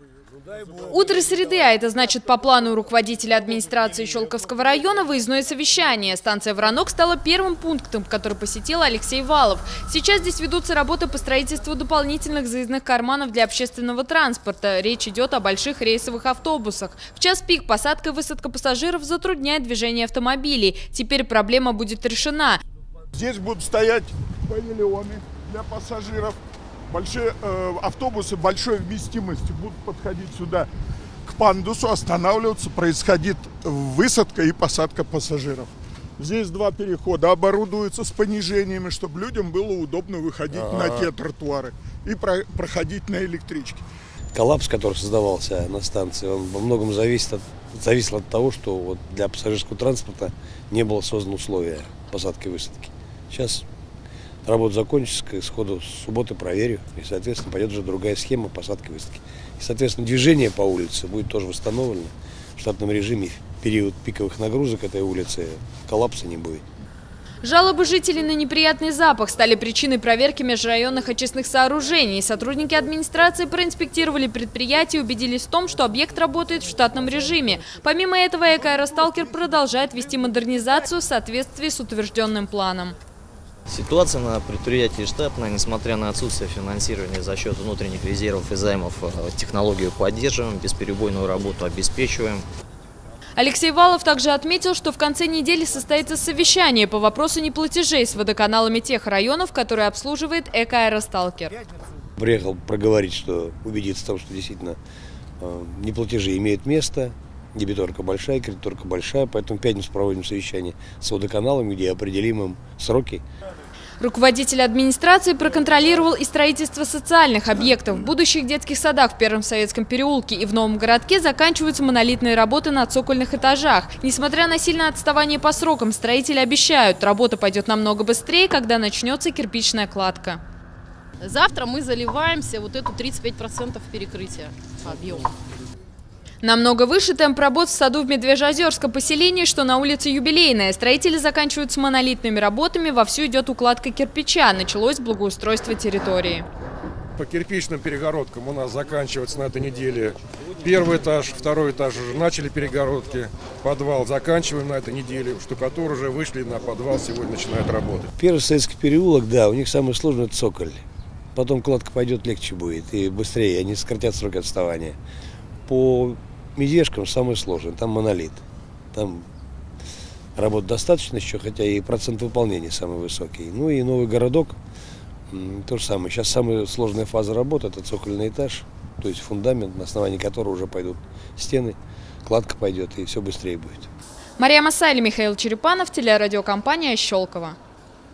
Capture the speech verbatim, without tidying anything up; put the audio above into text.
Утро среды, а это значит по плану руководителя администрации Щелковского района выездное совещание. Станция Воронок стала первым пунктом, который посетил Алексей Валов. Сейчас здесь ведутся работы по строительству дополнительных заездных карманов для общественного транспорта. Речь идет о больших рейсовых автобусах. В час пик посадка и высадка пассажиров затрудняет движение автомобилей. Теперь проблема будет решена. Здесь будут стоять павильоны для пассажиров. Большие э, автобусы большой вместимости будут подходить сюда к пандусу, останавливаться, происходит высадка и посадка пассажиров. Здесь два перехода оборудуются с понижениями, чтобы людям было удобно выходить А-а-а. на те тротуары и про- проходить на электричке. Коллапс, который создавался на станции, он во многом зависит от, зависел от того, что вот для пассажирского транспорта не было создано условия посадки и высадки. Сейчас работа закончится, сходу с субботы проверю, и, соответственно, пойдет уже другая схема посадки и высадки. И, соответственно, движение по улице будет тоже восстановлено в штатном режиме. В период пиковых нагрузок этой улицы коллапса не будет. Жалобы жителей на неприятный запах стали причиной проверки межрайонных очистных сооружений. Сотрудники администрации проинспектировали предприятие и убедились в том, что объект работает в штатном режиме. Помимо этого, «Экоаэросталкер» продолжает вести модернизацию в соответствии с утвержденным планом. Ситуация на предприятии штатная, несмотря на отсутствие финансирования за счет внутренних резервов и займов, технологию поддерживаем, бесперебойную работу обеспечиваем. Алексей Валов также отметил, что в конце недели состоится совещание по вопросу неплатежей с водоканалами тех районов, которые обслуживает «Экоаэросталкер». Приехал проговорить, что убедиться в том, что действительно неплатежи имеют место. Дебиторка большая, кредиторка большая, поэтому в пятницу проводим совещание с водоканалами, где определим им сроки. Руководитель администрации проконтролировал и строительство социальных объектов. В будущих детских садах в Первом Советском переулке и в Новом городке заканчиваются монолитные работы на цокольных этажах. Несмотря на сильное отставание по срокам, строители обещают, работа пойдет намного быстрее, когда начнется кирпичная кладка. Завтра мы заливаемся вот эту тридцать пять процентов перекрытия объема. Намного выше темп работ в саду в Медвежьеозерском поселении, что на улице Юбилейная. Строители заканчивают с монолитными работами, вовсю идет укладка кирпича. Началось благоустройство территории. По кирпичным перегородкам у нас заканчивается на этой неделе первый этаж, второй этаж уже начали перегородки, подвал заканчиваем на этой неделе, штукатур уже вышли на подвал, сегодня начинает работать. Первый Советский переулок, да, у них самый сложный цоколь. Потом кладка пойдет, легче будет и быстрее, они сократят сроки отставания. По Медвежкам самое сложное, там монолит. Там работ достаточно еще, хотя и процент выполнения самый высокий. Ну и новый городок, то же самое. Сейчас самая сложная фаза работы – это цокольный этаж, то есть фундамент, на основании которого уже пойдут стены, кладка пойдет и все быстрее будет. Мария Масайли, Михаил Черепанов, телерадиокомпания «Щелково».